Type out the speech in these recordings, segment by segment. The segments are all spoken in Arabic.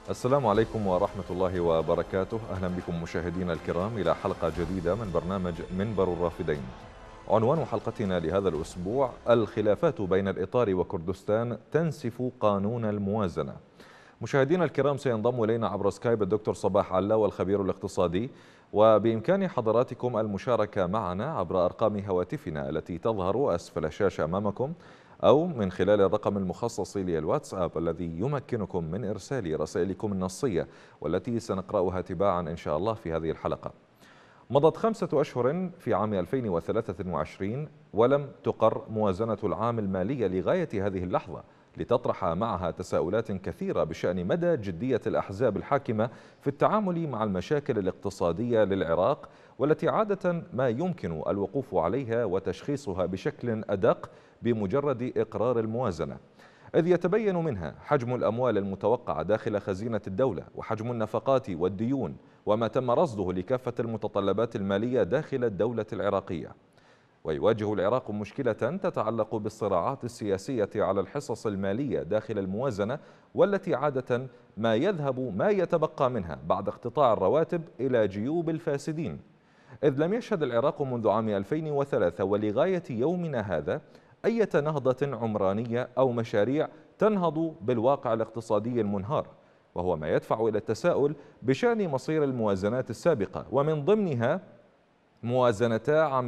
السلام عليكم ورحمة الله وبركاته. أهلا بكم مشاهدينا الكرام إلى حلقة جديدة من برنامج منبر الرافدين. عنوان حلقتنا لهذا الأسبوع: الخلافات بين الإطار وكردستان تنسف قانون الموازنة. مشاهدينا الكرام، سينضم إلينا عبر سكايب الدكتور صباح علا والخبير الاقتصادي، وبإمكان حضراتكم المشاركة معنا عبر أرقام هواتفنا التي تظهر أسفل الشاشة أمامكم، أو من خلال الرقم المخصص للواتساب الذي يمكنكم من إرسال رسائلكم النصية والتي سنقرأها تباعا إن شاء الله في هذه الحلقة. مضت 5 أشهر في عام 2023 ولم تقر موازنة العام المالي لغاية هذه اللحظة، لتطرح معها تساؤلات كثيرة بشأن مدى جدية الأحزاب الحاكمة في التعامل مع المشاكل الاقتصادية للعراق، والتي عادة ما يمكن الوقوف عليها وتشخيصها بشكل أدق بمجرد إقرار الموازنة، إذ يتبين منها حجم الأموال المتوقعة داخل خزينة الدولة، وحجم النفقات والديون، وما تم رصده لكافة المتطلبات المالية داخل الدولة العراقية. ويواجه العراق مشكلة تتعلق بالصراعات السياسية على الحصص المالية داخل الموازنة، والتي عادة ما يتبقى منها بعد اقتطاع الرواتب إلى جيوب الفاسدين، إذ لم يشهد العراق منذ عام 2003 ولغاية يومنا هذا أي نهضة عمرانية أو مشاريع تنهض بالواقع الاقتصادي المنهار، وهو ما يدفع إلى التساؤل بشأن مصير الموازنات السابقة، ومن ضمنها موازنتا عام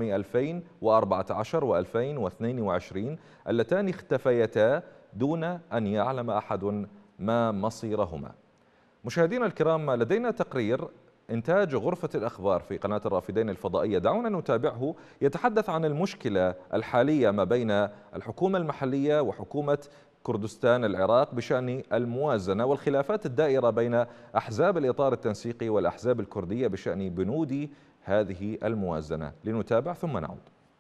2014 و2022 اللتان اختفيتا دون أن يعلم أحد ما مصيرهما. مشاهدينا الكرام، لدينا تقرير إنتاج غرفة الأخبار في قناة الرافدين الفضائية، دعونا نتابعه، يتحدث عن المشكلة الحالية ما بين الحكومة المحلية وحكومة كردستان العراق بشأن الموازنة، والخلافات الدائرة بين أحزاب الإطار التنسيقي والأحزاب الكردية بشأن بنود هذه الموازنة. لنتابع ثم نعود.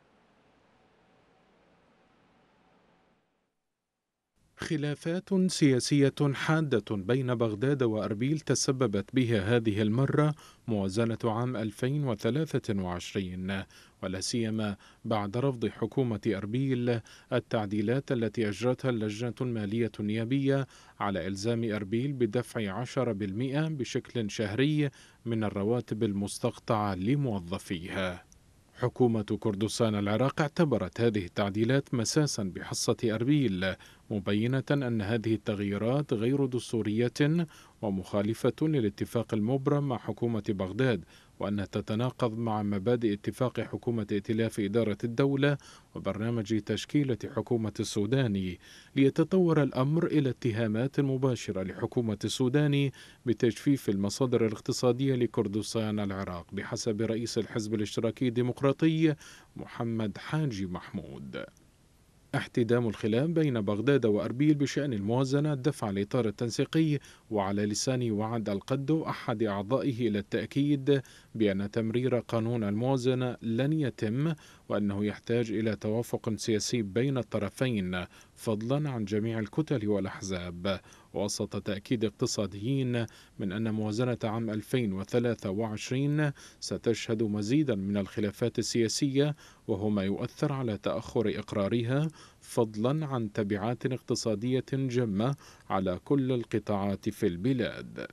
خلافات سياسية حادة بين بغداد وأربيل تسببت بها هذه المرة موازنة عام 2023، ولا سيما بعد رفض حكومة أربيل التعديلات التي أجرتها اللجنة المالية النيابية على إلزام أربيل بدفع 10% بشكل شهري من الرواتب المستقطعة لموظفيها. حكومة كردستان العراق اعتبرت هذه التعديلات مساسا بحصة أربيل، مبينة أن هذه التغييرات غير دستورية ومخالفة للاتفاق المبرم مع حكومة بغداد، وأنها تتناقض مع مبادئ اتفاق حكومة ائتلاف إدارة الدولة وبرنامج تشكيلة حكومة السوداني، ليتطور الأمر إلى اتهامات مباشرة لحكومة السوداني بتجفيف المصادر الاقتصادية لكردستان العراق بحسب رئيس الحزب الاشتراكي الديمقراطي محمد حاجي محمود. احتدام الخلاف بين بغداد وأربيل بشأن الموازنة دفع الإطار التنسيقي وعلى لسان وعد القدو أحد أعضائه إلى التأكيد بأن تمرير قانون الموازنة لن يتم، وأنه يحتاج إلى توافق سياسي بين الطرفين فضلا عن جميع الكتل والأحزاب، وسط تأكيد اقتصاديين من أن موازنة عام 2023 ستشهد مزيدا من الخلافات السياسية، وهو ما يؤثر على تأخر إقرارها فضلا عن تبعات اقتصادية جمة على كل القطاعات في البلاد.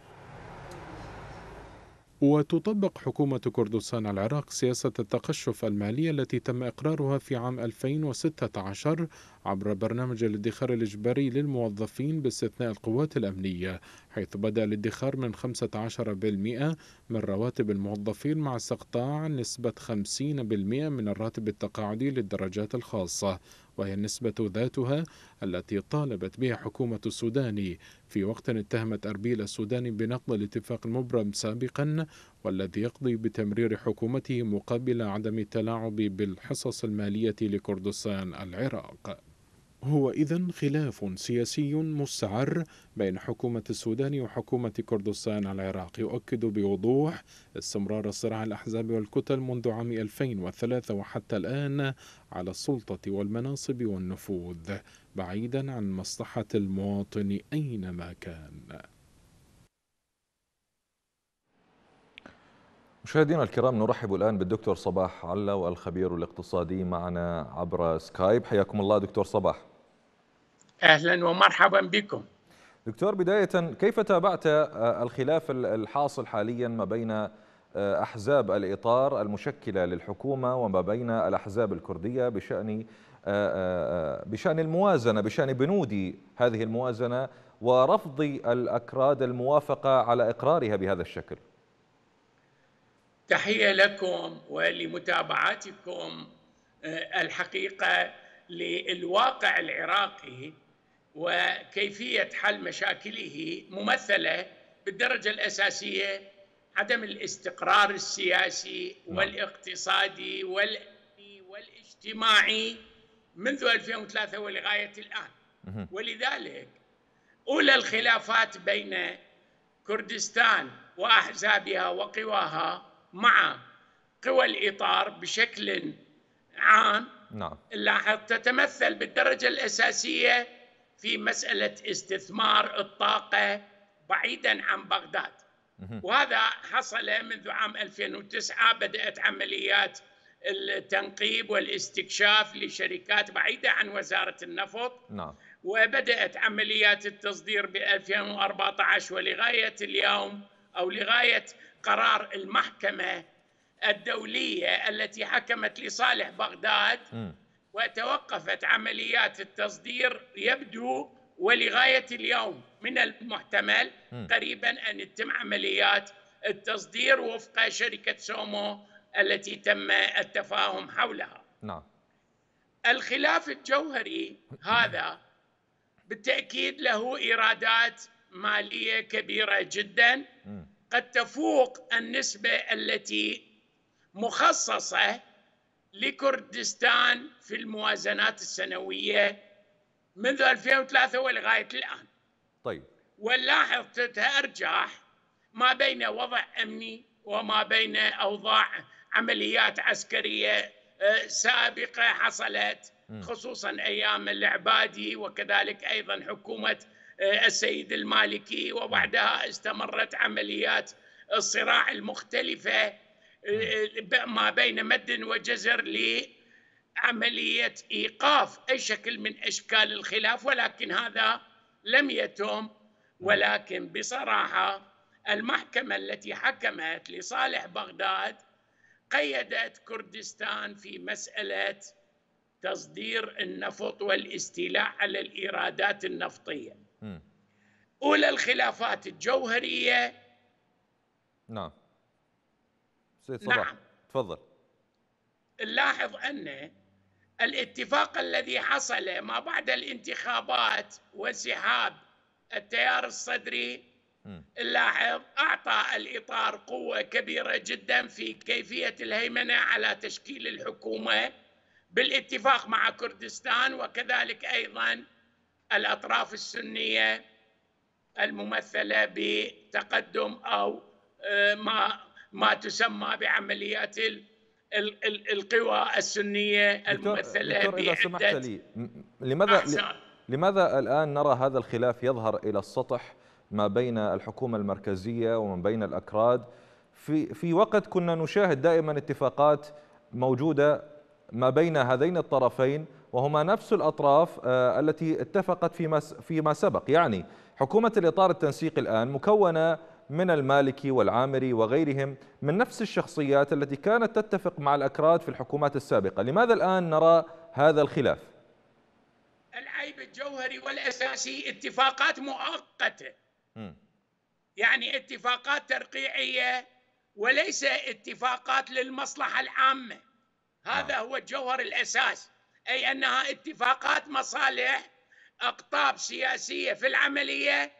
وتطبق حكومة كردستان العراق سياسة التقشف المالية التي تم إقرارها في عام 2016 عبر برنامج الادخار الإجباري للموظفين باستثناء القوات الأمنية، حيث بدأ الادخار من 15% من رواتب الموظفين مع استقطاع نسبة 50% من الراتب التقاعدي للدرجات الخاصة، وهي النسبة ذاتها التي طالبت بها حكومة السوداني في وقت اتهمت أربيل السوداني بنقض الاتفاق المبرم سابقا، والذي يقضي بتمرير حكومته مقابل عدم التلاعب بالحصص المالية لكردستان العراق. هو إذن خلاف سياسي مستعر بين حكومة السودان وحكومة كردستان العراق يؤكد بوضوح استمرار صراع الأحزاب والكتل منذ عام 2003 وحتى الآن على السلطة والمناصب والنفوذ، بعيدا عن مصلحة المواطن أينما كان. مشاهدينا الكرام، نرحب الآن بالدكتور صباح علا والخبير الاقتصادي معنا عبر سكايب. حياكم الله دكتور صباح. أهلا ومرحبا بكم. دكتور، بداية كيف تابعت الخلاف الحاصل حاليا ما بين أحزاب الإطار المشكلة للحكومة وما بين الأحزاب الكردية بشأن الموازنة، بشأن بنود هذه الموازنة ورفض الأكراد الموافقة على إقرارها بهذا الشكل؟ تحية لكم ولمتابعتكم الحقيقة للواقع العراقي وكيفية حل مشاكله ممثلة بالدرجة الأساسية عدم الاستقرار السياسي والاقتصادي والاجتماعي منذ 2003 ولغاية الآن. ولذلك أولى الخلافات بين كردستان وأحزابها وقواها مع قوى الإطار بشكل عام لاحظ تتمثل بالدرجة الأساسية في مسألة استثمار الطاقة بعيدا عن بغداد، وهذا حصل منذ عام 2009. بدأت عمليات التنقيب والاستكشاف لشركات بعيدة عن وزارة النفط، وبدأت عمليات التصدير ب 2014 ولغاية اليوم أو لغاية قرار المحكمة الدولية التي حكمت لصالح بغداد وتوقفت عمليات التصدير. يبدو ولغاية اليوم من المحتمل قريبا أن يتم عمليات التصدير وفق شركة سومو التي تم التفاهم حولها. الخلاف الجوهري هذا بالتأكيد له إيرادات مالية كبيرة جدا قد تفوق النسبة التي مخصصة لكردستان في الموازنات السنوية منذ 2003 ولغاية الآن. ونلاحظ تتأرجح ما بين وضع أمني وما بين أوضاع عمليات عسكرية سابقة حصلت خصوصا أيام العبادي وكذلك أيضا حكومة السيد المالكي، وبعدها استمرت عمليات الصراع المختلفة ما بين مد وجزر لعملية إيقاف أي شكل من أشكال الخلاف، ولكن هذا لم يتم. ولكن بصراحة المحكمة التي حكمت لصالح بغداد قيدت كردستان في مسألة تصدير النفط والاستيلاء على الإيرادات النفطية. أولى الخلافات الجوهرية سيد صلاح تفضل. نلاحظ أن الاتفاق الذي حصل ما بعد الانتخابات وانسحاب التيار الصدري نلاحظ أعطى الإطار قوة كبيرة جدا في كيفية الهيمنة على تشكيل الحكومة بالاتفاق مع كردستان، وكذلك أيضا الأطراف السنية الممثلة بتقدم أو ما تسمى بعمليات القوى السنية الممثلة دكتور إذا سمحت لي، لماذا الآن نرى هذا الخلاف يظهر إلى السطح ما بين الحكومة المركزية وما بين الأكراد في وقت كنا نشاهد دائما اتفاقات موجودة ما بين هذين الطرفين وهما نفس الأطراف التي اتفقت فيما سبق؟ يعني حكومة الإطار التنسيقي الآن مكونة من المالكي والعامري وغيرهم من نفس الشخصيات التي كانت تتفق مع الأكراد في الحكومات السابقة. لماذا الآن نرى هذا الخلاف؟ العيب الجوهري والأساسي اتفاقات مؤقتة، يعني اتفاقات ترقيعية وليس اتفاقات للمصلحة العامة. هذا هو الجوهر الأساس، أي أنها اتفاقات مصالح أقطاب سياسية في العملية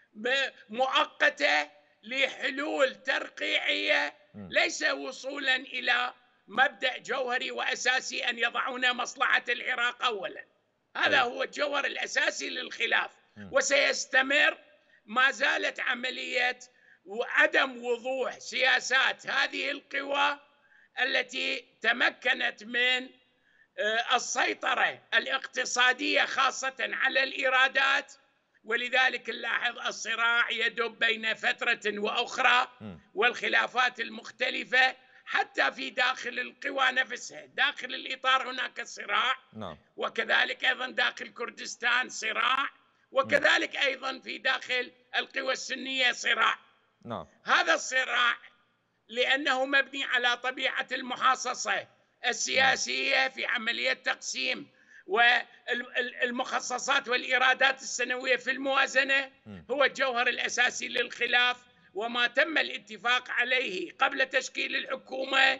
مؤقتة لحلول ترقيعية، ليس وصولا إلى مبدأ جوهري وأساسي أن يضعون مصلحة العراق أولا. هذا هو الجوهر الأساسي للخلاف، وسيستمر. ما زالت عملية وعدم وضوح سياسات هذه القوى التي تمكنت من السيطرة الاقتصادية خاصة على الإيرادات، ولذلك نلاحظ الصراع يدب بين فترة وأخرى والخلافات المختلفة حتى في داخل القوى نفسها. داخل الإطار هناك صراع، وكذلك أيضا داخل كردستان صراع، وكذلك أيضا في داخل القوى السنية صراع. نعم. هذا الصراع لأنه مبني على طبيعة المحاصصة السياسية في عملية تقسيم والمخصصات والإيرادات السنوية في الموازنة هو الجوهر الأساسي للخلاف. وما تم الاتفاق عليه قبل تشكيل الحكومة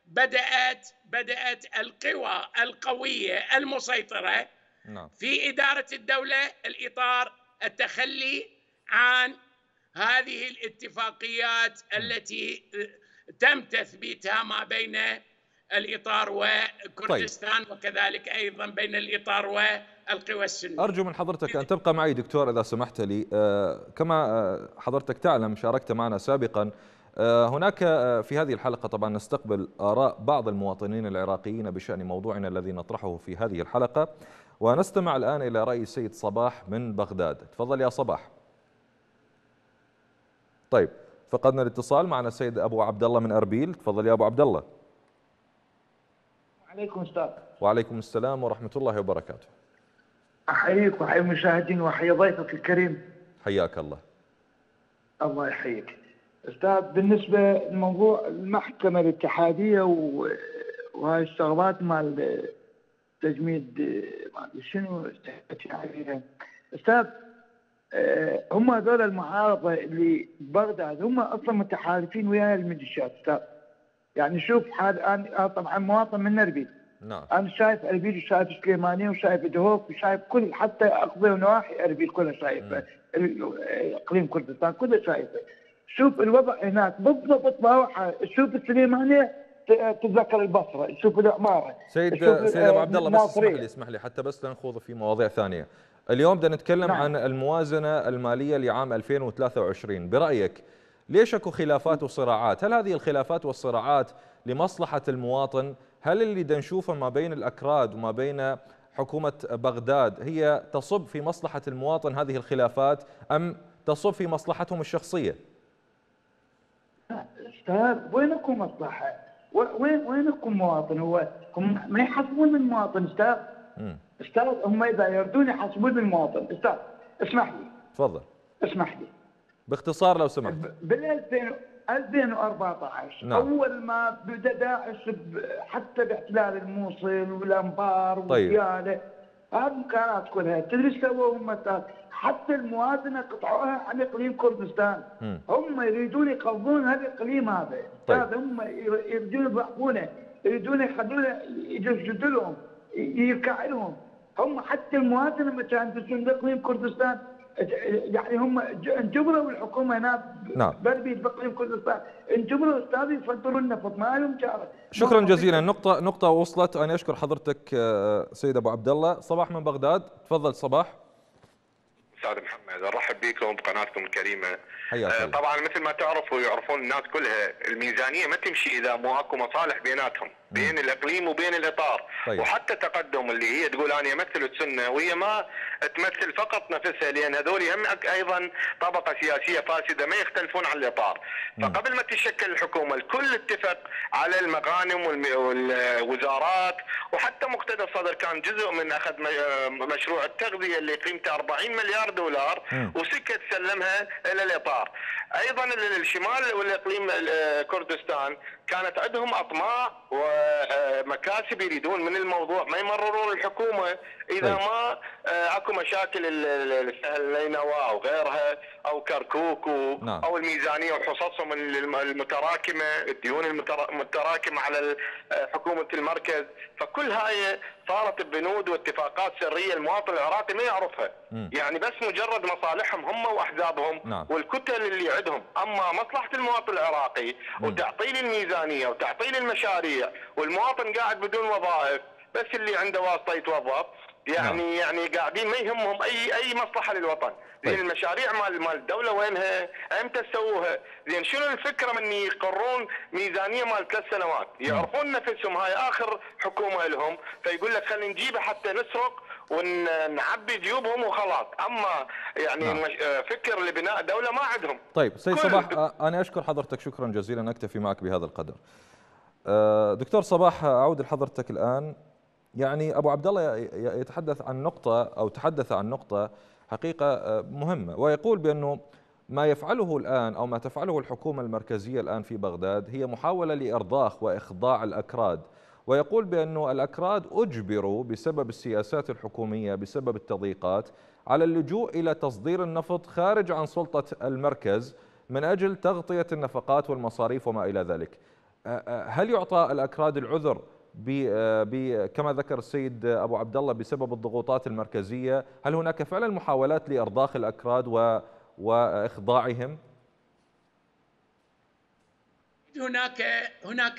بدأت القوى القوية المسيطرة في إدارة الدولة الإطار التخلي عن هذه الاتفاقيات التي تم تثبيتها ما بين الإطار وكردستان. طيب. وكذلك أيضا بين الإطار والقوى السنية. أرجو من حضرتك أن تبقى معي دكتور إذا سمحت لي. كما حضرتك تعلم شاركت معنا سابقا، هناك في هذه الحلقة طبعا نستقبل آراء بعض المواطنين العراقيين بشأن موضوعنا الذي نطرحه في هذه الحلقة، ونستمع الآن إلى رأي السيد صباح من بغداد. تفضل يا صباح. طيب، فقدنا الاتصال. معنا السيد أبو عبد الله من أربيل. تفضل يا أبو عبد الله. عليكم أستاذ. وعليكم السلام ورحمة الله وبركاته. أحييك وأحيي المشاهدين وأحيي ضيفك الكريم. حياك الله. الله يحييك. أستاذ، بالنسبة لموضوع المحكمة الاتحادية وهاي الشغلات مال تجميد مال شنو أستاذ، هم هذول المعارضة اللي ببغداد هم أصلا متحالفين ويا الميليشيات أستاذ. يعني شوف حال أنا طبعا مواطن من أربيل. نعم. أنا شايف أربيل وشايف سليمانية وشايف دهوك وشايف كل حتى أقضي ونواحي أربيل كلها شايفة. إقليم كردستان كله شايفه. شوف الوضع هناك بالضبط بروحة. شوف السليمانية تتذكر البصرة، شوف العمارة. سيد أبو عبد الله، بس اسمح لي حتى بس لنخوض في مواضيع ثانية. اليوم بدنا نتكلم عن الموازنة المالية لعام 2023. برأيك ليش اكو خلافات وصراعات؟ هل هذه الخلافات والصراعات لمصلحة المواطن؟ هل اللي بدنا نشوفه ما بين الأكراد وما بين حكومة بغداد هي تصب في مصلحة المواطن هذه الخلافات، أم تصب في مصلحتهم الشخصية؟ أستاذ، وينكم مصلحة؟ وينكم مواطن؟ هو هم ما يحسبون المواطن أستاذ. أستاذ، هم إذا يردون يحسبون المواطن. أستاذ اسمح لي. تفضل. اسمح لي باختصار لو سمحت. بال 2014 نعم. أول ما بدأ داعش حتى باحتلال الموصل والأنبار والديالة، هذه المكانات كلها تدري ايش سووا هم؟ حتى الموازنة قطعوها عن إقليم كردستان. هم يريدون يقضون هذا الإقليم هذا. طيب. هم يريدون يضعفونه، يريدون يخلونه يجسدوا لهم، يركع لهم. هم حتى الموازنة ما كانت تسوي إقليم كردستان. يعني هم انجبروا الحكومه هنا بربيل بقليم كردستان، انجبروا استاذ يصدروا النفط، ما لهم شارع. شكرا جزيلا. نقطة وصلت. أنا أشكر حضرتك سيد أبو عبد الله. صباح من بغداد. تفضل صباح. استاذ محمد، ارحب بكم بقناتكم الكريمه. طبعا مثل ما تعرفوا ويعرفون الناس كلها، الميزانيه ما تمشي اذا مو اكو مصالح بيناتهم، بين الاقليم وبين الاطار. طيب. وحتى تقدم اللي هي تقول انا امثل السنه، وهي ما تمثل فقط نفسها، لان هذول هم ايضا طبقه سياسيه فاسده ما يختلفون عن الاطار. فقبل ما تشكل الحكومه الكل اتفق على المغانم والوزارات، وحتى مقتدى الصدر كان جزء من اخذ مشروع التغذيه اللي قيمته 40 مليار دولار وسكت سلمها الى الاطار. ايضا الشمال والاقليم كردستان كانت عندهم اطماع ومكاسب يريدون من الموضوع، ما يمررون الحكومه اذا ما اكو مشاكل السهل نينوى او غيرها او كركوك او الميزانيه وحصصهم المتراكمه، الديون المتراكمه على حكومه المركز. فكل هاي صارت بنود واتفاقات سريه المواطن العراقي ما يعرفها. يعني بس مجرد مصالحهم هم واحزابهم والكتل اللي عندهم. اما مصلحه المواطن العراقي وتعطيل الميزانيه وتعطيل المشاريع والمواطن قاعد بدون وظائف، بس اللي عنده واسطه يتوظف، يعني قاعدين ما يهمهم اي مصلحه للوطن. زين المشاريع مال الدوله وينها؟ امتى تسووها؟ زين شنو الفكره من يقرون ميزانيه مال 3 سنوات؟ يعرفون نفسهم هاي اخر حكومه لهم، فيقول لك خلينا نجيبها حتى نسرق ونعبي جيوبهم وخلاص. اما يعني فكر لبناء دوله ما عندهم. طيب سيد صباح، انا اشكر حضرتك شكرا جزيلا، اكتفي معك بهذا القدر. دكتور صباح، اعود لحضرتك الان. يعني ابو عبد الله يتحدث عن نقطه او تحدث عن نقطه حقيقة مهمة. ويقول بأنه ما يفعله الآن أو ما تفعله الحكومة المركزية الآن في بغداد هي محاولة لإرضاخ وإخضاع الأكراد، ويقول بأنه الأكراد أجبروا بسبب السياسات الحكومية بسبب التضييقات على اللجوء إلى تصدير النفط خارج عن سلطة المركز من أجل تغطية النفقات والمصاريف وما إلى ذلك. هل يعطى الأكراد العذر كما ذكر السيد أبو عبد الله بسبب الضغوطات المركزية؟ هل هناك فعلا محاولات لإرضاخ الأكراد وإخضاعهم؟ هناك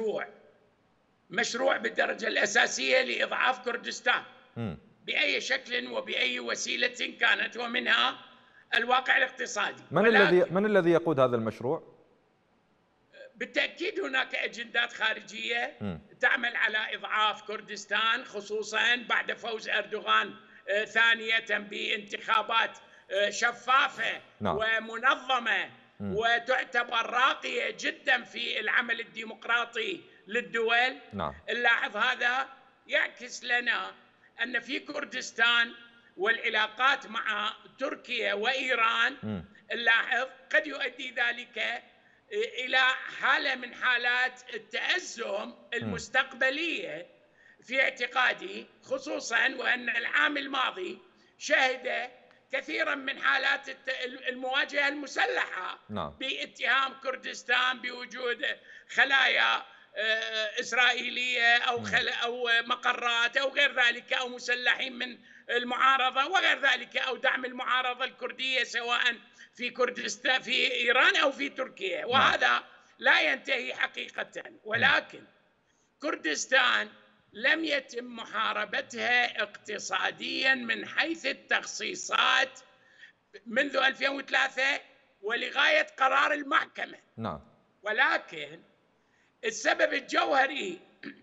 مشروع بالدرجة الأساسية لإضعاف كردستان بأي شكل وبأي وسيلة كانت، ومنها الواقع الاقتصادي. من الذي يقود هذا المشروع؟ بالتأكيد هناك أجندات خارجية تعمل على إضعاف كردستان، خصوصا بعد فوز أردوغان ثانية بانتخابات شفافة ومنظمة وتعتبر راقية جدا في العمل الديمقراطي للدول. نلاحظ هذا يعكس لنا أن في كردستان والعلاقات مع تركيا وإيران، نلاحظ قد يؤدي ذلك إلى حالة من حالات التأزم المستقبلية في اعتقادي، خصوصا وأن العام الماضي شهد كثيرا من حالات المواجهة المسلحة باتهام كردستان بوجود خلايا إسرائيلية أو مقرات أو غير ذلك، أو مسلحين من المعارضة وغير ذلك، أو دعم المعارضة الكردية سواء في كردستان في إيران أو في تركيا. وهذا لا ينتهي حقيقة، ولكن كردستان لم يتم محاربتها اقتصاديا من حيث التخصيصات منذ 2003 ولغاية قرار المحكمة. ولكن السبب الجوهري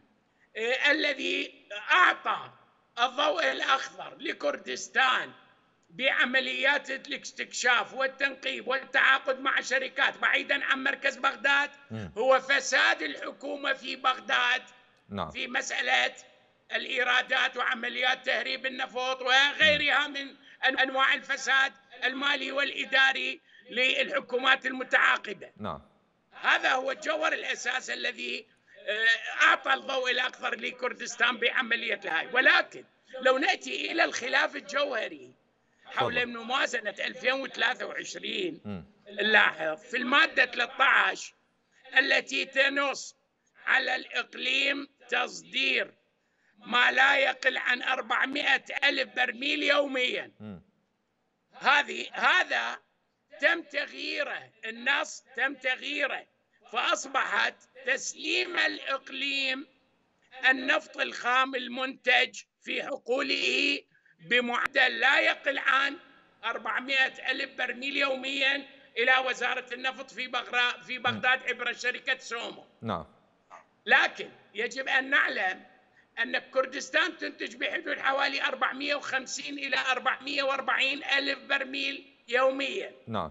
الذي أعطى الضوء الأخضر لكردستان بعمليات الاستكشاف والتنقيب والتعاقد مع شركات بعيدا عن مركز بغداد هو فساد الحكومة في بغداد في مسألة الإيرادات وعمليات تهريب النفط وغيرها من أنواع الفساد المالي والإداري للحكومات المتعاقبة. هذا هو الجوهر الأساس الذي أعطى الضوء الأخضر لكردستان بعملية هاي. ولكن لو نأتي إلى الخلاف الجوهري حول موازنة 2023، نلاحظ في المادة 13 التي تنص على الإقليم تصدير ما لا يقل عن 400,000 برميل يوميا. هذا تم تغييره، النص تم تغييره، فأصبحت تسليم الإقليم النفط الخام المنتج في حقوله بمعدل لا يقل عن 400,000 برميل يوميا إلى وزارة النفط في بغداد عبر شركة سومو. لكن يجب أن نعلم أن كردستان تنتج بحدود حوالي 450 إلى 440 ألف برميل يوميا.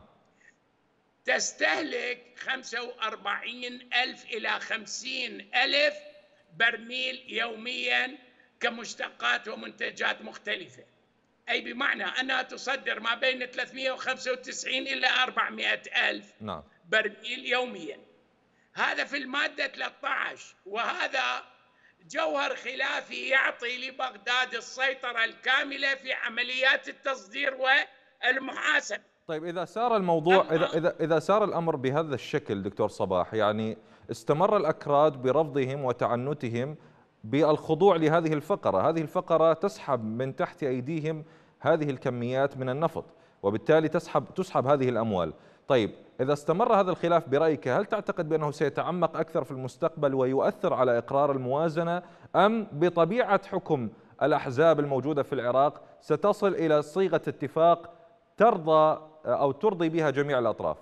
تستهلك 45,000 إلى 50,000 برميل يوميا كمشتقات ومنتجات مختلفة، أي بمعنى أنها تصدر ما بين 395 إلى 400,000 برميل يوميا. هذا في المادة 13، وهذا جوهر خلافي يعطي لبغداد السيطرة الكاملة في عمليات التصدير والمحاسبة. طيب إذا سار الموضوع إذا سار الأمر بهذا الشكل دكتور صباح، يعني استمر الأكراد برفضهم وتعنتهم بالخضوع لهذه الفقرة، هذه الفقرة تسحب من تحت أيديهم هذه الكميات من النفط، وبالتالي تسحب هذه الأموال. طيب إذا استمر هذا الخلاف برأيك، هل تعتقد بأنه سيتعمق أكثر في المستقبل ويؤثر على إقرار الموازنة، أم بطبيعة حكم الأحزاب الموجودة في العراق ستصل إلى صيغة اتفاق ترضي بها جميع الأطراف؟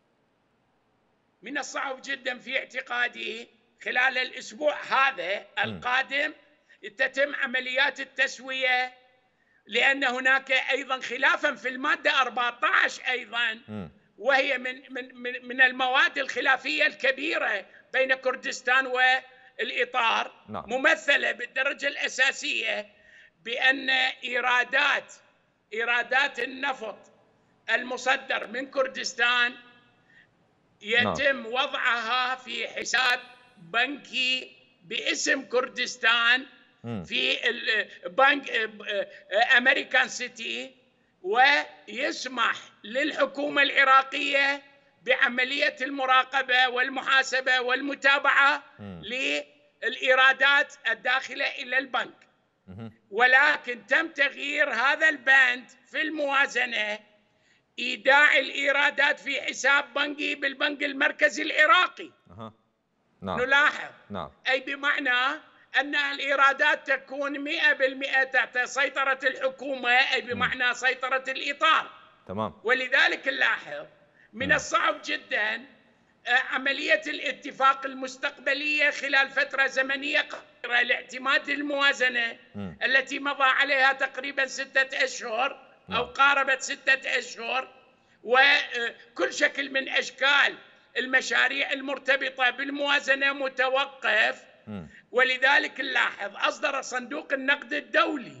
من الصعب جدا في اعتقادي خلال الأسبوع هذا القادم تتم عمليات التسوية، لأن هناك أيضا خلافا في المادة 14 أيضا، وهي من المواد الخلافية الكبيرة بين كردستان والإطار، ممثلة بالدرجة الأساسية بأن إيرادات إيرادات النفط المصدر من كردستان يتم وضعها في حساب بنكي باسم كردستان في البنك أمريكان سيتي، ويسمح للحكومة العراقية بعملية المراقبة والمحاسبة والمتابعة للإيرادات الداخلة إلى البنك. ولكن تم تغيير هذا البند في الموازنة، إيداع الإيرادات في حساب بنكي بالبنك المركزي العراقي. نعم. نلاحظ نعم. أي بمعنى أن الإيرادات تكون 100% تحت سيطرة الحكومة، أي بمعنى سيطرة الإطار. تمام. ولذلك نلاحظ من الصعب جدا عملية الاتفاق المستقبلية خلال فترة زمنية قصيرة لاعتماد الموازنة التي مضى عليها تقريبا 6 أشهر أو قاربت 6 أشهر، وكل شكل من أشكال المشاريع المرتبطة بالموازنة متوقف. ولذلك نلاحظ أصدر صندوق النقد الدولي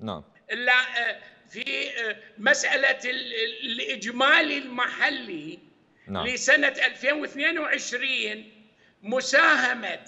في مسألة الإجمالي المحلي لسنة 2022 مساهمة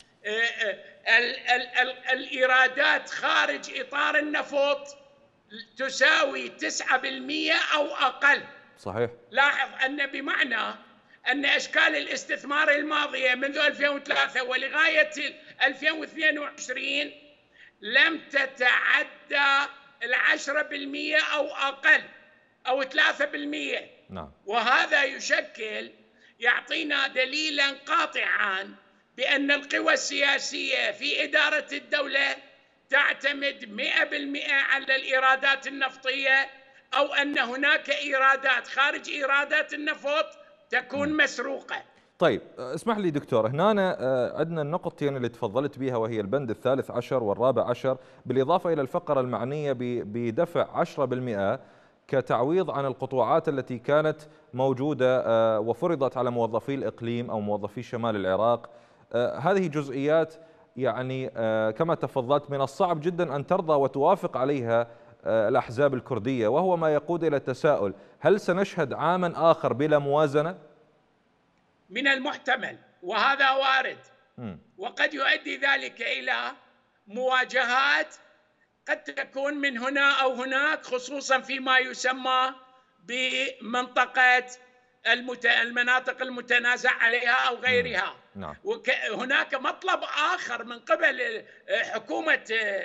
الإيرادات خارج إطار النفط تساوي 9% أو أقل. صحيح. لاحظ أن بمعنى أن أشكال الاستثمار الماضية منذ 2003 ولغاية 2022 لم تتعدى 10% أو أقل أو 3%. نعم. وهذا يعطينا دليلا قاطعا بأن القوى السياسية في إدارة الدولة تعتمد 100% على الإيرادات النفطية، أو أن هناك إيرادات خارج إيرادات النفط تكون مسروقة. طيب اسمح لي دكتور، هنا عندنا النقطتين اللي تفضلت بها، وهي البند الثالث عشر والرابع عشر، بالإضافة إلى الفقرة المعنية بدفع 10% كتعويض عن القطوعات التي كانت موجودة وفرضت على موظفي الإقليم أو موظفي شمال العراق. هذه جزئيات يعني كما تفضلت من الصعب جدا أن ترضى وتوافق عليها الأحزاب الكردية، وهو ما يقود إلى التساؤل: هل سنشهد عاما آخر بلا موازنة؟ من المحتمل، وهذا وارد. وقد يؤدي ذلك إلى مواجهات قد تكون من هنا أو هناك، خصوصا فيما يسمى بمنطقة المناطق المتنازع عليها أو غيرها. نعم. هناك مطلب آخر من قبل حكومة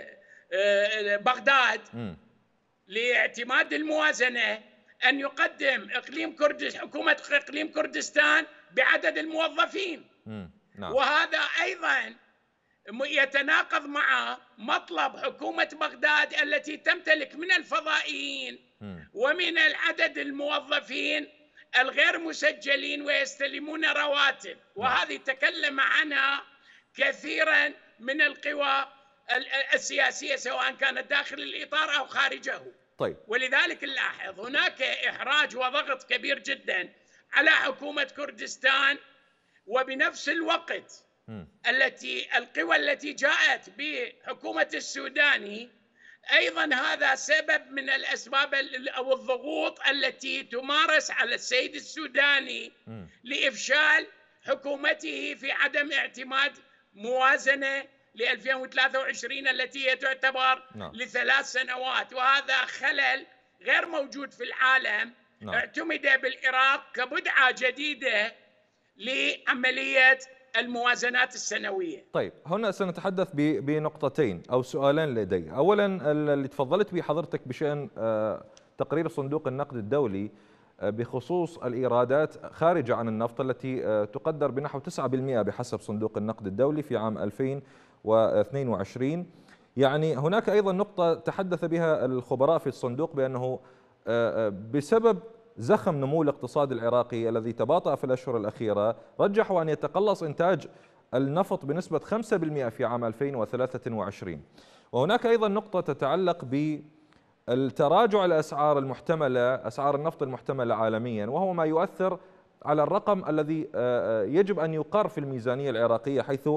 بغداد لاعتماد الموازنة، أن يقدم حكومة إقليم كردستان بعدد الموظفين. نعم. وهذا أيضا يتناقض مع مطلب حكومة بغداد التي تمتلك من الفضائيين ومن العدد الموظفين الغير مسجلين ويستلمون رواتب، وهذه تكلم عنها كثيرا من القوى السياسية سواء كانت داخل الإطار أو خارجه. طيب. ولذلك نلاحظ هناك إحراج وضغط كبير جدا على حكومة كردستان، وبنفس الوقت القوى التي جاءت بحكومة السوداني أيضا هذا سبب من الأسباب أو الضغوط التي تمارس على السيد السوداني لإفشال حكومته في عدم اعتماد موازنة ل 2023 التي هي تعتبر ل3 سنوات، وهذا خلل غير موجود في العالم. اعتمد بالعراق كبدعة جديدة لعملية الموازنات السنوية. طيب هنا سنتحدث بنقطتين أو سؤالين لدي. أولا اللي تفضلت به حضرتك بشأن تقرير صندوق النقد الدولي بخصوص الإيرادات خارجة عن النفط التي تقدر بنحو 9% بحسب صندوق النقد الدولي في عام 2022. يعني هناك أيضا نقطة تحدث بها الخبراء في الصندوق بأنه بسبب زخم نمو الاقتصاد العراقي الذي تباطأ في الأشهر الأخيرة رجحوا أن يتقلص إنتاج النفط بنسبة 5% في عام 2023. وهناك أيضا نقطة تتعلق بالتراجع الأسعار المحتملة، أسعار النفط المحتملة عالميا، وهو ما يؤثر على الرقم الذي يجب أن يقر في الميزانية العراقية، حيث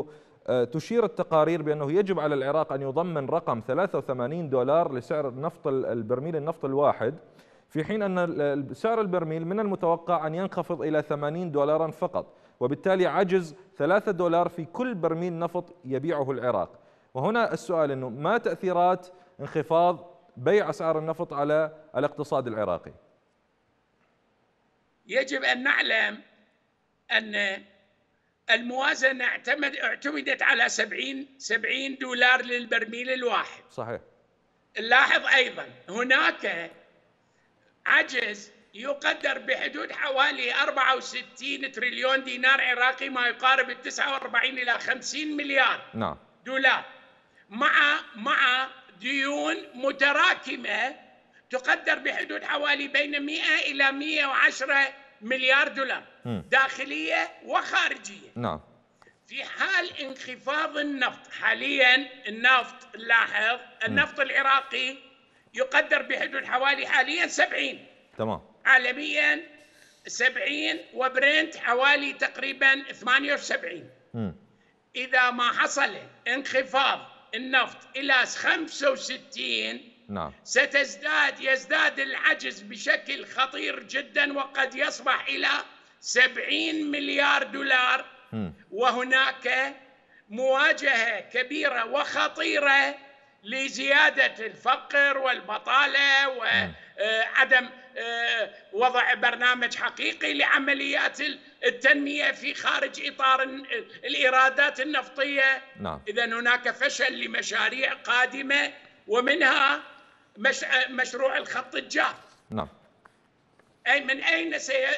تشير التقارير بأنه يجب على العراق أن يضمن رقم $83 لسعر النفط البرميل النفط الواحد، في حين أن سعر البرميل من المتوقع أن ينخفض إلى $80 فقط، وبالتالي عجز $3 في كل برميل نفط يبيعه العراق. وهنا السؤال أنه ما تأثيرات انخفاض بيع أسعار النفط على الاقتصاد العراقي؟ يجب أن نعلم أن الموازنة اعتمدت على $70 للبرميل الواحد. صحيح. نلاحظ أيضا هناك عجز يقدر بحدود حوالي 64 تريليون دينار عراقي، ما يقارب 49 إلى 50 مليار دولار، مع ديون متراكمة تقدر بحدود حوالي بين 100 إلى 110 مليار دولار داخلية وخارجية. في حال انخفاض النفط حاليا، النفط لاحظ النفط العراقي يقدر بحدود حوالي حاليا 70 عالميا 70، وبرنت حوالي تقريبا 78. إذا ما حصل انخفاض النفط إلى 65 يزداد العجز بشكل خطير جدا، وقد يصبح إلى 70 مليار دولار. وهناك مواجهة كبيرة وخطيرة لزيادة الفقر والبطالة وعدم وضع برنامج حقيقي لعمليات التنمية في خارج إطار الإيرادات النفطية. إذن هناك فشل لمشاريع قادمة، ومنها مشروع الخط الجاف. أي من أين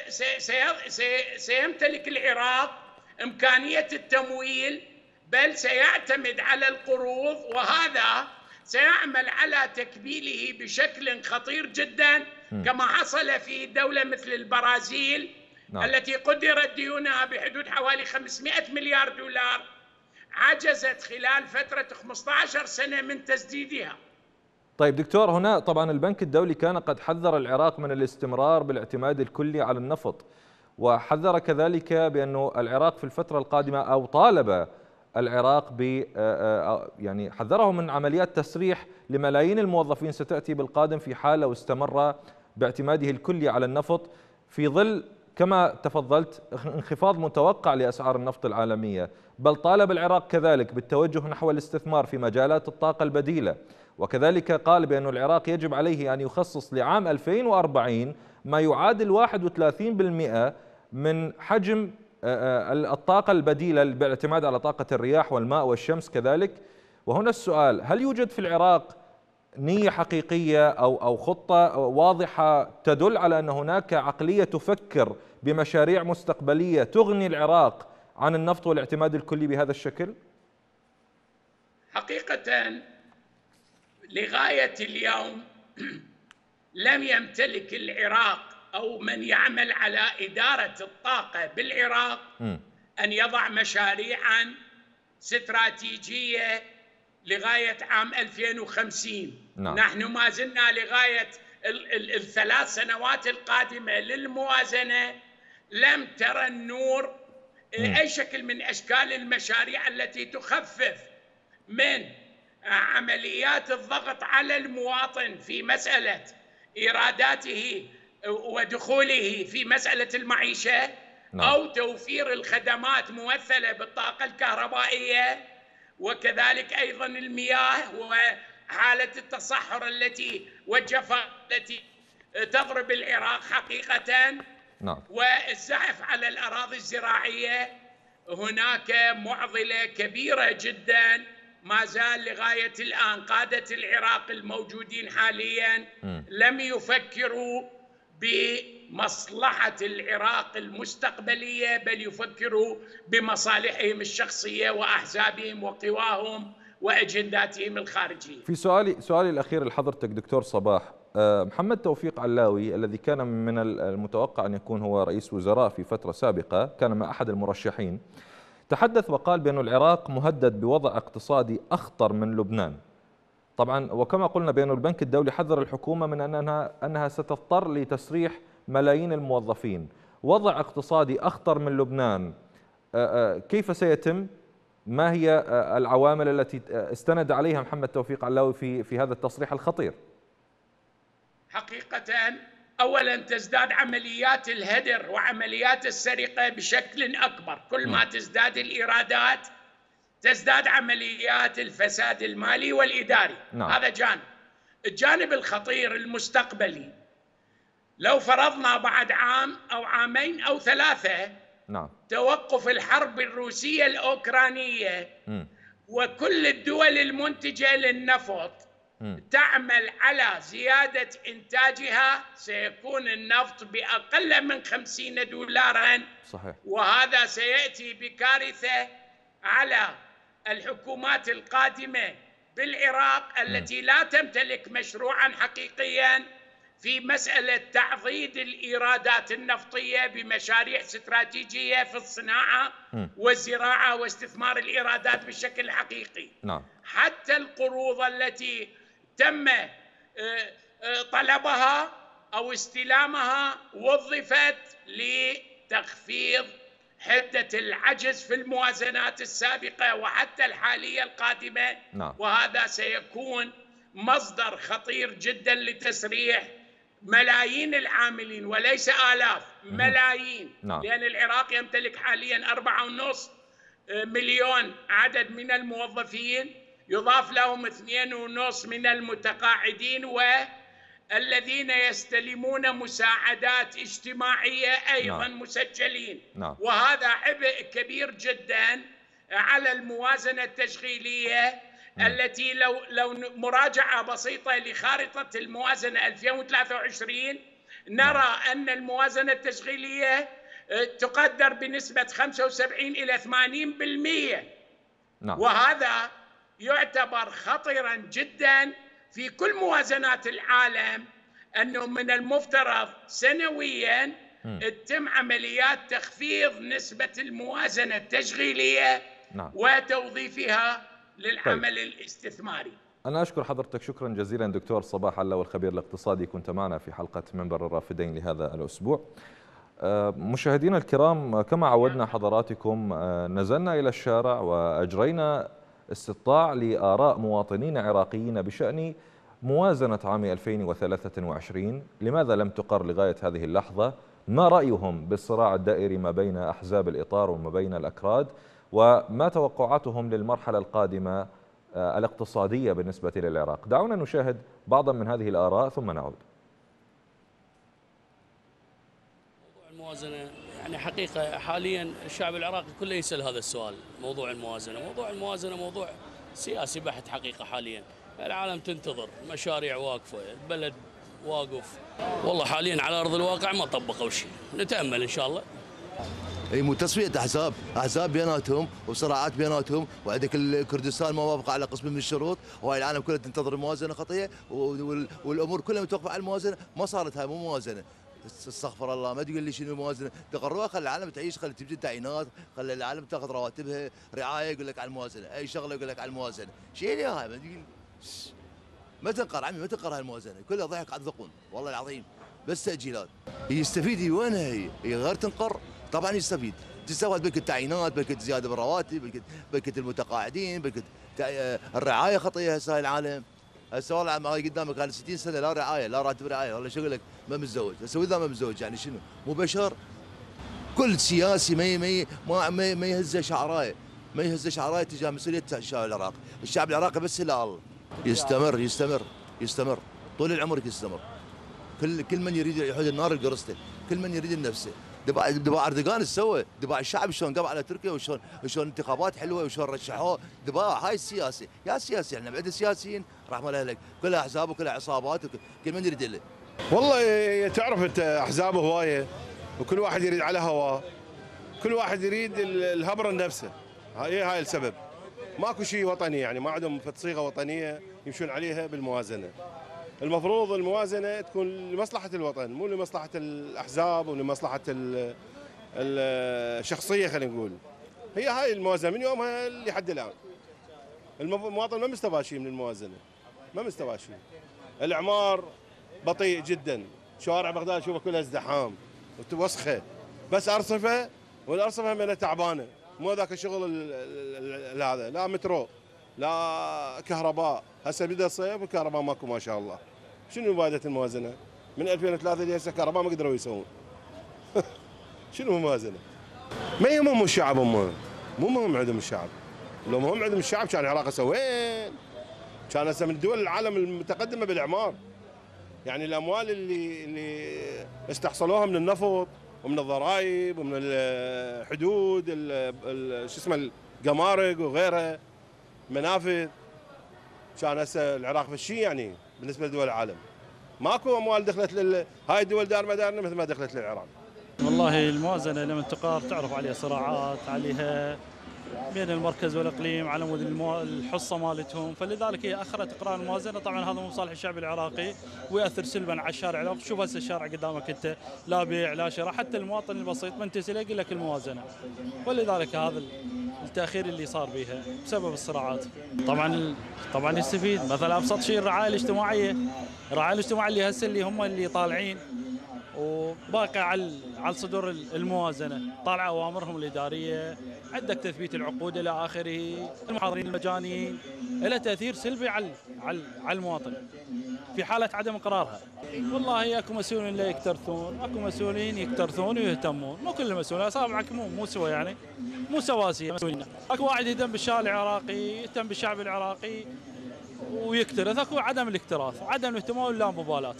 سيمتلك العراق إمكانية التمويل؟ بل سيعتمد على القروض، وهذا سيعمل على تكبيله بشكل خطير جدا، كما حصل في دولة مثل البرازيل التي قدرت ديونها بحدود حوالي 500 مليار دولار، عجزت خلال فترة 15 سنة من تسديدها. طيب دكتور، هنا طبعا البنك الدولي كان قد حذر العراق من الاستمرار بالاعتماد الكلي على النفط، وحذر كذلك بأنه العراق في الفترة القادمة، أو طالب العراق يعني حذره من عمليات تسريح لملايين الموظفين ستأتي بالقادم في حال لو استمر باعتماده الكلي على النفط، في ظل كما تفضلت انخفاض متوقع لأسعار النفط العالمية. بل طالب العراق كذلك بالتوجه نحو الاستثمار في مجالات الطاقة البديلة، وكذلك قال بأن العراق يجب عليه أن يخصص لعام 2040 ما يعادل 31% من حجم الطاقة البديلة بالاعتماد على طاقة الرياح والماء والشمس كذلك. وهنا السؤال: هل يوجد في العراق نية حقيقية أو خطة واضحة تدل على أن هناك عقلية تفكر بمشاريع مستقبلية تغني العراق عن النفط والاعتماد الكلي بهذا الشكل؟ حقيقة لغاية اليوم لم يمتلك العراق أو من يعمل على إدارة الطاقة بالعراق أن يضع مشاريعاً استراتيجية لغاية عام 2050. نحن ما زلنا لغاية الثلاث سنوات القادمة للموازنة لم ترى النور أي شكل من أشكال المشاريع التي تخفف من عمليات الضغط على المواطن في مسألة إيراداته ودخوله في مسألة المعيشة، أو توفير الخدمات ممثلة بالطاقة الكهربائية، وكذلك أيضا المياه وحالة التصحر والجفاف التي تضرب العراق حقيقة، والزحف على الأراضي الزراعية. هناك معضلة كبيرة جدا ما زال لغاية الآن قادة العراق الموجودين حاليا لم يفكروا بمصلحة العراق المستقبلية، بل يفكروا بمصالحهم الشخصية وأحزابهم وقواهم وأجنداتهم الخارجية. في سؤالي الأخير لحضرتك دكتور صباح، محمد توفيق علاوي الذي كان من المتوقع أن يكون هو رئيس وزراء في فترة سابقة، كان مع أحد المرشحين، تحدث وقال بأن العراق مهدد بوضع اقتصادي أخطر من لبنان. طبعا وكما قلنا بأن البنك الدولي حذر الحكومة من أنها ستضطر لتسريح ملايين الموظفين. وضع اقتصادي أخطر من لبنان كيف سيتم؟ ما هي العوامل التي استند عليها محمد توفيق علاوي في هذا التصريح الخطير؟ حقيقة أولا تزداد عمليات الهدر وعمليات السرقة بشكل أكبر. كل ما تزداد الإيرادات تزداد عمليات الفساد المالي والإداري. هذا جانب. الجانب الخطير المستقبلي، لو فرضنا بعد عام أو عامين أو 3 توقف الحرب الروسية الأوكرانية وكل الدول المنتجة للنفط تعمل على زيادة إنتاجها، سيكون النفط بأقل من $50. صحيح. وهذا سيأتي بكارثة على الحكومات القادمة بالعراق التي لا تمتلك مشروعا حقيقيا في مسألة تعضيد الإيرادات النفطية بمشاريع استراتيجية في الصناعة والزراعة واستثمار الإيرادات بشكل حقيقي. حتى القروض التي تم طلبها أو استلامها وظفت لتخفيض حدة العجز في الموازنات السابقة وحتى الحالية القادمة. وهذا سيكون مصدر خطير جدا لتسريح ملايين العاملين وليس آلاف، ملايين. لأن العراق يمتلك حاليا 4.5 مليون عدد من الموظفين، يضاف لهم 2.5 من المتقاعدين والذين يستلمون مساعدات اجتماعية أيضا مسجلين. وهذا عبء كبير جدا على الموازنة التشغيلية التي لو مراجعة بسيطة لخارطة الموازنة 2023 نرى أن الموازنة التشغيلية تقدر بنسبة 75 إلى 80%. وهذا يعتبر خطيرا جدا في كل موازنات العالم، أنه من المفترض سنويا تتم عمليات تخفيض نسبة الموازنة التشغيلية وتوظيفها للعمل الاستثماري. أنا أشكر حضرتك شكرا جزيلا دكتور صباح علاوي الخبير الاقتصادي، كنت معنا في حلقة منبر الرافدين لهذا الأسبوع. مشاهدينا الكرام، كما عودنا حضراتكم نزلنا إلى الشارع وأجرينا استطلاع لآراء مواطنين عراقيين بشأن موازنة عام 2023. لماذا لم تقر لغاية هذه اللحظة؟ ما رأيهم بالصراع الدائري ما بين أحزاب الإطار وما بين الأكراد؟ وما توقعاتهم للمرحلة القادمة الاقتصادية بالنسبة للعراق؟ دعونا نشاهد بعضا من هذه الآراء ثم نعود. موضوع الموازنة يعني حقيقة حاليا الشعب العراقي كله يسأل هذا السؤال. موضوع الموازنة موضوع سياسي بحت حقيقة. حاليا العالم تنتظر، مشاريع واقفة، البلد واقف. والله حاليا على أرض الواقع ما طبقوا شيء، نتأمل إن شاء الله. اي تصفيه احزاب بيناتهم وصراعات بيناتهم، وعندك الكردستان ما وافق على قسم من الشروط، وهاي العالم كلها تنتظر الموازنه خطيه، والامور كلها متوقفه على الموازنه. ما صارت هاي، مو موازنه. استغفر الله، ما تقول لي شنو الموازنه، تقرروها، خلي العالم تعيش، خلي تبدي تعيينات، خلي العالم تاخذ رواتبها، رعايه يقول لك على الموازنه، اي شغله يقول لك على الموازنه. شيل يا هاي، ما تنقر عمي، ما تنقر هاي الموازنه، كلها ضحك على الذقون والله العظيم، بس تاجيلات. يستفيد وينها هي غير تنقر. طبعا يستفيد، تستفاد بلكة التعيينات، بلكة زياده بالرواتب، بلكة المتقاعدين، بلكة الرعايه خطيه. هسه هاي العالم هسه والله ما قدامك قال 60 سنه لا رعايه، لا راتب رعايه، والله شو اقول لك ما متزوج. هسه واذا ما متزوج يعني شنو؟ مو بشر؟ كل سياسي ما يهز شعرايه، ما يهز شعرايه تجاه مسؤوليه الشعب العراقي. الشعب العراقي بس الا الله. يستمر يستمر يستمر طول العمر يستمر. كل من يريد يحوز النار القرصته، كل من يريد نفسه. دبا اردوغان ايش سوى؟ دبا الشعب شلون قبل على تركيا، وشلون انتخابات حلوه، وشلون رشحوه. دبا هاي السياسي، يا سياسي احنا بعد السياسيين رحمه الله عليك، كلها احزاب وكلها عصابات، كل من يريد له. والله تعرف انت احزاب هوايه، وكل واحد يريد على هواه، كل واحد يريد الهبره لنفسه. هاي السبب. ماكو شيء وطني، يعني ما عندهم صيغه وطنيه يمشون عليها بالموازنه. المفروض الموازنه تكون لمصلحه الوطن، مو لمصلحه الاحزاب ولمصلحه الشخصيه. خلينا نقول هي هاي الموازنه من يومها لحد الان. المواطن ما مستوى شيء من الموازنه، ما مستوى شيء. الاعمار بطيء جدا، شوارع بغداد شوفها كلها ازدحام وسخه، بس ارصفه، والارصفه منها تعبانه. مو ذاك الشغل هذا، لا مترو لا كهرباء. هسه بدا الصيف والكهرباء ماكو ما شاء الله. شنو فائده الموازنه؟ من 2003 لهسه كهرباء ما قدروا يسوون. شنو الموازنه؟ ما يهمهم الشعب، هم مو مهم عندهم الشعب. لو مهم عندهم الشعب كان العراق هسه وين؟ كان هسه من دول العالم المتقدمه بالاعمار. يعني الاموال اللي استحصلوها من النفط ومن الضرائب ومن الحدود شو اسمه القمارق وغيرها منافذ، كان هسه العراق في الشيء يعني بالنسبه لدول العالم. ماكو اموال دخلت هاي الدول دار مدارنا مثل ما دخلت للعراق. والله الموازنه لما تقار تعرف عليها صراعات عليها بين المركز والاقليم على مود الحصه مالتهم، فلذلك هي اخرت اقرار الموازنه. طبعا هذا مو صالح الشعب العراقي وياثر سلبا على الشارع العراقي. شوف هسه الشارع قدامك انت، لا بيع لا شراء، حتى المواطن البسيط من تساله يقول لك الموازنه. ولذلك هذا التاخير اللي صار بها بسبب الصراعات. طبعا يستفيد مثلا ابسط شيء الرعايه الاجتماعيه. الرعايه الاجتماعيه اللي هسه اللي هم اللي طالعين وباقي على صدور الموازنه، طالعه اوامرهم الاداريه، عندك تثبيت العقود الى اخره، المحاضرين المجانيين، لها تاثير سلبي على المواطن في حاله عدم اقرارها. والله اكو مسؤولين لا يكترثون، اكو مسؤولين يكترثون ويهتمون، مو كل المسؤولين اصابعك مو سوا يعني، مو سواسيه مسؤولين. اكو واحد يهتم بالشارع العراقي، يهتم بالشعب العراقي ويكترث، اكو عدم الاكتراث، عدم الاهتمام ولا مبالاه.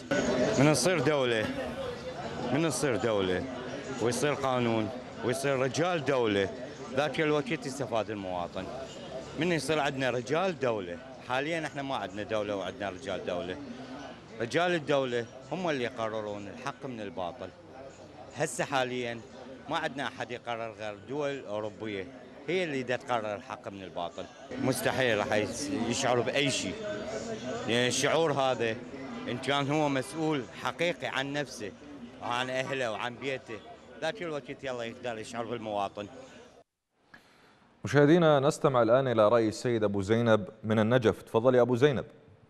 من نصير دولة ويصير قانون ويصير رجال دولة، ذاك الوقت يستفاد المواطن. من يصير عندنا رجال دولة. حاليا احنا ما عندنا دولة وعندنا رجال دولة. رجال الدولة هم اللي يقررون الحق من الباطل. هسه حاليا ما عندنا احد يقرر غير الدول الأوروبية، هي اللي دا تقرر الحق من الباطل. مستحيل راح يشعروا بأي شيء، يعني الشعور هذا إن كان هو مسؤول حقيقي عن نفسه وعن أهله وعن بيته، ذاك الوقت يلا يقدر يشعر بالمواطن. مشاهدينا نستمع الآن إلى رأي السيد أبو زينب من النجف. تفضل يا أبو زينب.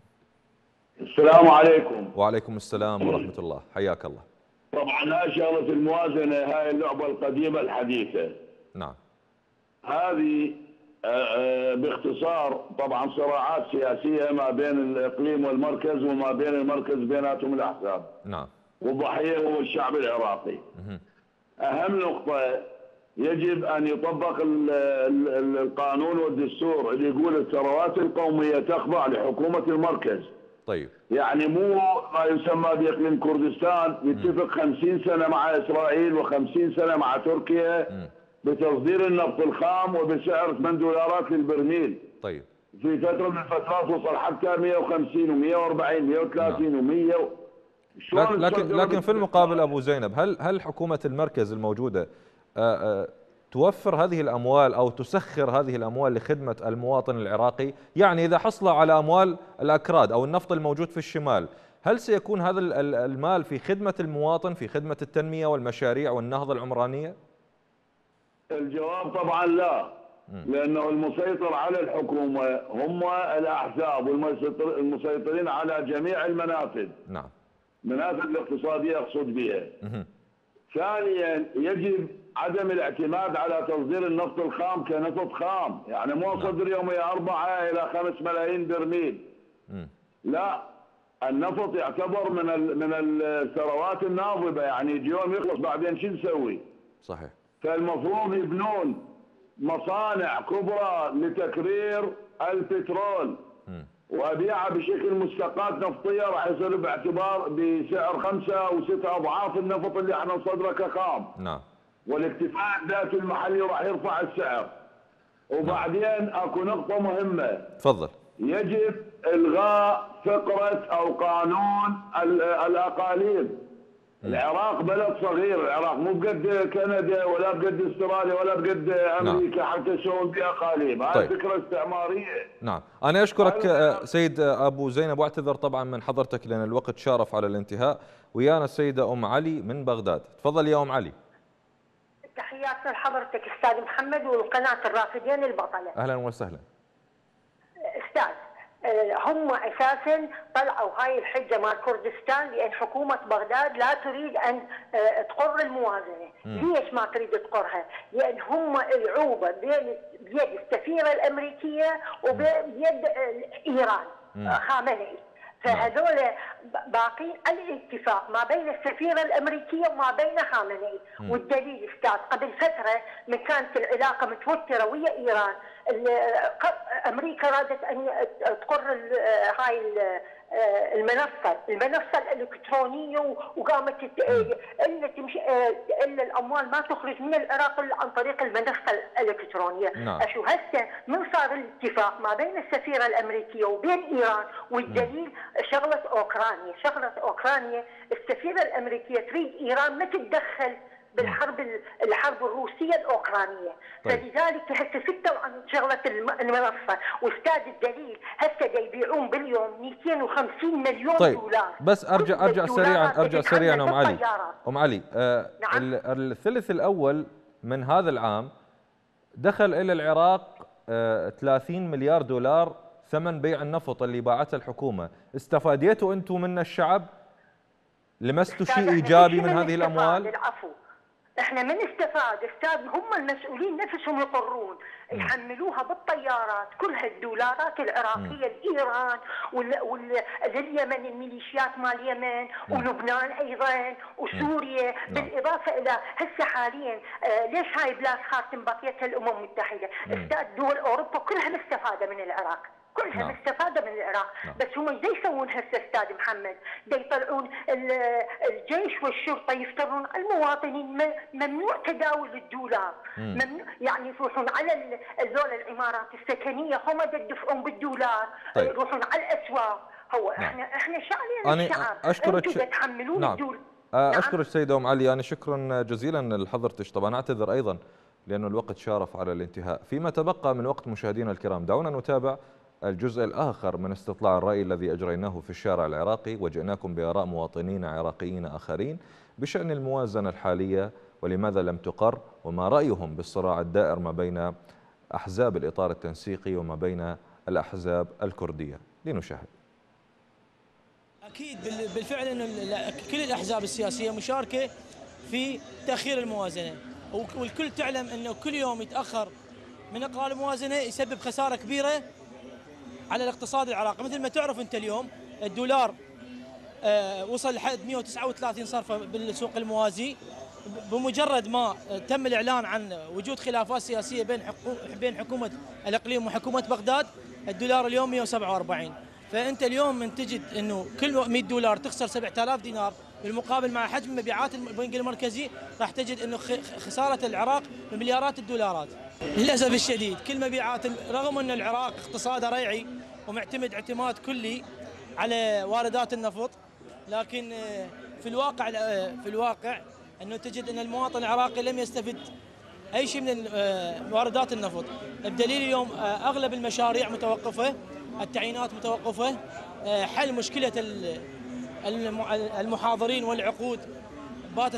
السلام عليكم. وعليكم السلام ورحمة الله، حياك الله. طبعا هاي شغلة الموازنة، هاي اللعبة القديمة الحديثة. نعم. هذه باختصار طبعا صراعات سياسية ما بين الإقليم والمركز وما بين المركز بيناتهم الأحزاب. نعم. والضحية هو الشعب العراقي. أهم نقطة يجب أن يطبق القانون والدستور اللي يقول الثروات القومية تخضع لحكومة المركز. طيب. يعني مو ما يسمى بإقليم كردستان يتفق 50 سنة مع إسرائيل و50 سنة مع تركيا بتصدير النفط الخام وبسعر $8 للبرميل. طيب. في فترة من الفترات وصل حتى 150 و140 130 و100. لكن في المقابل أبو زينب، هل حكومة المركز الموجودة توفر هذه الأموال أو تسخر هذه الأموال لخدمة المواطن العراقي؟ يعني إذا حصل على أموال الأكراد أو النفط الموجود في الشمال، هل سيكون هذا المال في خدمة المواطن، في خدمة التنمية والمشاريع والنهضة العمرانية؟ الجواب طبعا لا، لأنه المسيطر على الحكومة هم الأحزاب والمسيطرين على جميع المنافذ. نعم. المنافذ الاقتصادية أقصد بها. ثانيا يجب عدم الاعتماد على تصدير النفط الخام كنفط خام، يعني مو صدر يومي 4 إلى 5 ملايين برميل. لا، النفط يعتبر من الثروات الناضبة، يعني يوم يخلص بعدين شو نسوي؟ صحيح. فالمفروض يبنون مصانع كبرى لتكرير البترول وأبيعها بشكل مستقات نفطية، راح يصير باعتبار بسعر 5 أو 6 أضعاف النفط اللي احنا نصدره كخام. نعم. والاكتفاء الذاتي المحلي راح يرفع السعر. وبعدين اكو نقطة مهمة. تفضل. يجب إلغاء فقرة أو قانون الأقاليم. العراق بلد صغير، العراق مو بقد كندا ولا بقد استراليا ولا بقد امريكا. نعم. حتى يسوون بها اقاليم، هاي طيب. فكره استعماريه. نعم، انا اشكرك سيد ابو زينب، واعتذر طبعا من حضرتك لان الوقت شارف على الانتهاء. ويانا السيده ام علي من بغداد. تفضل يا ام علي. تحياتنا لحضرتك استاذ محمد والقناه الرافدين البطله. اهلا وسهلا. استاذ، هم اساسا طلعوا هاي الحجه مال كردستان لان حكومه بغداد لا تريد ان تقر الموازنه. ليش ما تريد تقرها؟ لان هم العوبه بيد السفيره الامريكيه وبيد ايران خامنئي. فهذول باقي الاتفاق ما بين السفيره الامريكيه وما بين خامنئي. والدليل استاذ قبل فتره من كانت العلاقه متوتره ويا ايران، امريكا رادت ان تقر هاي المنصه الالكترونيه وقامت الا تمشي الا الاموال ما تخرج من العراق الا عن طريق المنصه الالكترونيه. اشو هسه من صار الاتفاق ما بين السفيره الامريكيه وبين ايران، والدليل شغله اوكرانيا السفيره الامريكيه تريد ايران ما تتدخل الحرب الروسيه الاوكرانيه. فلذلك هسه سكتوا عن شغله المنصه. واستاذ الدليل هسه يبيعون باليوم 250 مليون دولار. بس ارجع سريعا ام علي نعم. الثلث الاول من هذا العام دخل الى العراق 30 مليار دولار ثمن بيع النفط اللي باعته الحكومه. استفاديتوا انتم من الشعب؟ لمستوا شيء ايجابي من هذه الاموال؟ العفو، احنا من استفاد استاذ؟ هم المسؤولين نفسهم يقرون، يحملوها بالطيارات كلها الدولارات العراقيه لايران ولليمن، الميليشيات مال اليمن ولبنان ايضا وسوريا. بالاضافه الى هسه حاليا ليش هاي بلاد خاتم بقيتها الامم المتحده؟ استاذ دول اوروبا كلها مستفاده من العراق، كلها مستفاده من العراق. بس هم ايش يسوون هسه استاذ محمد؟ يطلعون الجيش والشرطه يفترون على المواطنين، ممنوع تداول الدولار، ممنوع يعني يروحون على ذول العمارات السكنيه هم يدفعون بالدولار، يروحون على الاسواق. هو احنا شعلين الشعب، اشكرك تحملون الدولار. اشكرك سيده ام علي، شكرا جزيلا لحضرتك. طبعا اعتذر ايضا لأن الوقت شارف على الانتهاء. فيما تبقى من وقت مشاهدينا الكرام دعونا نتابع الجزء الآخر من استطلاع الرأي الذي أجريناه في الشارع العراقي، وجئناكم بآراء مواطنين عراقيين آخرين بشأن الموازنة الحالية ولماذا لم تقر، وما رأيهم بالصراع الدائر ما بين أحزاب الإطار التنسيقي وما بين الأحزاب الكردية. لنشاهد. أكيد بالفعل أن كل الأحزاب السياسية مشاركة في تأخير الموازنة، والكل تعلم أنه كل يوم يتأخر من إقرار الموازنة يسبب خسارة كبيرة على الاقتصاد العراقي. مثل ما تعرف أنت اليوم الدولار وصل لحد 139 صرفة بالسوق الموازي. بمجرد ما تم الإعلان عن وجود خلافات سياسية بين حكومة الإقليم وحكومة بغداد، الدولار اليوم 147. فأنت اليوم من تجد أنه كل 100 دولار تخسر 7000 دينار، بالمقابل مع حجم مبيعات البنك المركزي راح تجد أنه خسارة العراق بمليارات الدولارات. للأسف الشديد كل مبيعات، رغم أن العراق اقتصاده ريعي ومعتمد اعتماد كلي على واردات النفط، لكن في الواقع أنه تجد أن المواطن العراقي لم يستفد أي شيء من واردات النفط. بدليل اليوم أغلب المشاريع متوقفة، التعيينات متوقفة، حل مشكلة المحاضرين والعقود باتت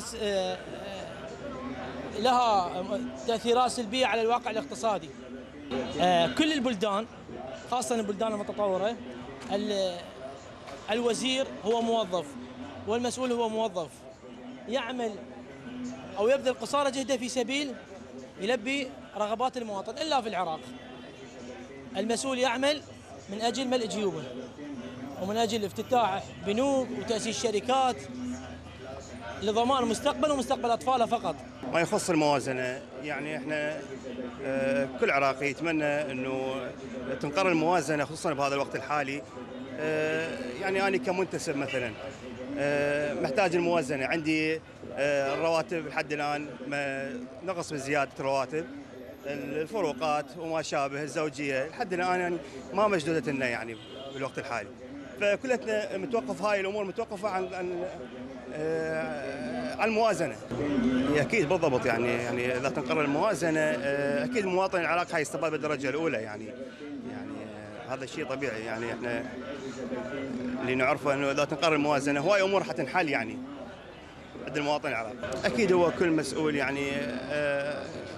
لها تأثيرات سلبية على الواقع الاقتصادي. كل البلدان خاصة البلدان المتطورة الوزير هو موظف والمسؤول هو موظف، يعمل أو يبذل قصارى جهده في سبيل يلبي رغبات المواطن. إلا في العراق المسؤول يعمل من أجل ملء جيوبه ومن أجل افتتاح بنوك وتأسيس شركات لضمان مستقبل ومستقبل أطفاله فقط. ما يخص الموازنة، يعني احنا كل عراقي يتمنى انه تنقرر الموازنة خصوصا بهذا الوقت الحالي. يعني أنا كمنتسب مثلا محتاج الموازنة، عندي الرواتب لحد الآن نقص بزيادة الرواتب، الفروقات وما شابه، الزوجية لحد الآن يعني ما مجدودة لنا يعني بالوقت الحالي. فكلتنا متوقف، هاي الأمور متوقفة عن الموازنة. أكيد بالضبط، يعني إذا تنقرر الموازنة أكيد المواطن العراقي حيستفاد بالدرجة الأولى. يعني هذا شيء طبيعي. يعني احنا اللي نعرفه انه اذا تنقرر الموازنة هواي امور حتنحل يعني عند المواطن العراقي. اكيد هو كل مسؤول يعني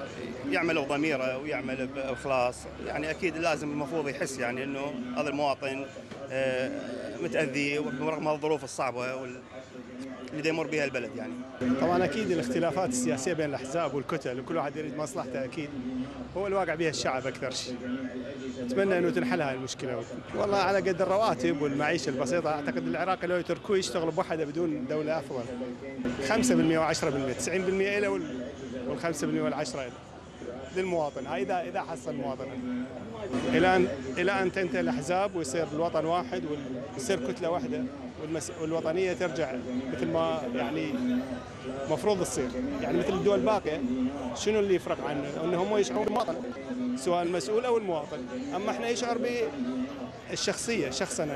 يعمل بضميره ويعمل بإخلاص. يعني اكيد لازم المفروض يحس يعني انه هذا المواطن متاذي رغم الظروف الصعبه اللي يمر بها البلد. يعني طبعا اكيد الاختلافات السياسيه بين الاحزاب والكتل وكل واحد يريد مصلحته، اكيد هو الواقع بها الشعب اكثر شيء. اتمنى انه تنحل هاي المشكله. والله على قد الرواتب والمعيشه البسيطه اعتقد العراق لو يتركوه يشتغل بوحده بدون دوله افضل. 5% و10%، 90% له وال5% وال10 للمواطن. هاي اذا حصل المواطن الى ان تنتهي الاحزاب ويصير الوطن واحد ويصير كتله واحده والوطنيه ترجع مثل ما يعني مفروض تصير، يعني مثل الدول الباقيه. شنو اللي يفرق عنه؟ انه هم يشعرون بالمواطن سواء المسؤول او المواطن، اما احنا يشعر بالشخصيه شخصنا.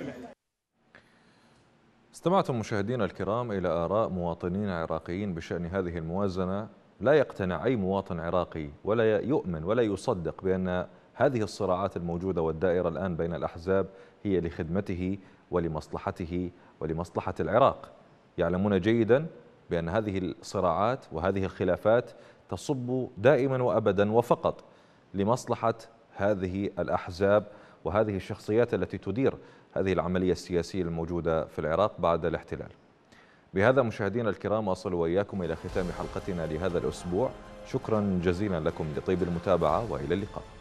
استمعتم مشاهدينا الكرام إلى آراء مواطنين عراقيين بشأن هذه الموازنة. لا يقتنع أي مواطن عراقي ولا يؤمن ولا يصدق بأن هذه الصراعات الموجودة والدائرة الآن بين الأحزاب هي لخدمته ولمصلحته ولمصلحة العراق. يعلمون جيدا بأن هذه الصراعات وهذه الخلافات تصب دائما وأبدا وفقط لمصلحة هذه الأحزاب وهذه الشخصيات التي تدير هذه العملية السياسية الموجودة في العراق بعد الاحتلال. بهذا مشاهدينا الكرام أصل وإياكم إلى ختام حلقتنا لهذا الأسبوع. شكرا جزيلا لكم لطيب المتابعة وإلى اللقاء.